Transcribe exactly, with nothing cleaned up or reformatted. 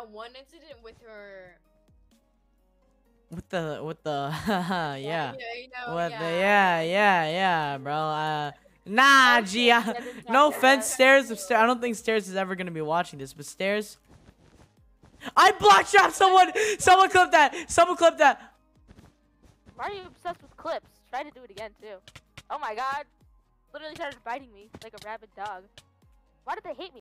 that one incident with her. With the with the yeah. Yeah, you know, What the yeah, yeah. yeah, yeah, bro. Uh nah, Oh, G. shit, uh, yeah, this is No not good, offense, uh, Stairs. If Sta- I don't think Stairs is ever gonna be watching this, but Stairs. I block shot someone! Someone clip that! Someone clip that! Why are you obsessed with clips? Try to do it again too. Oh my god. Literally started biting me like a rabid dog. Why did they hate me?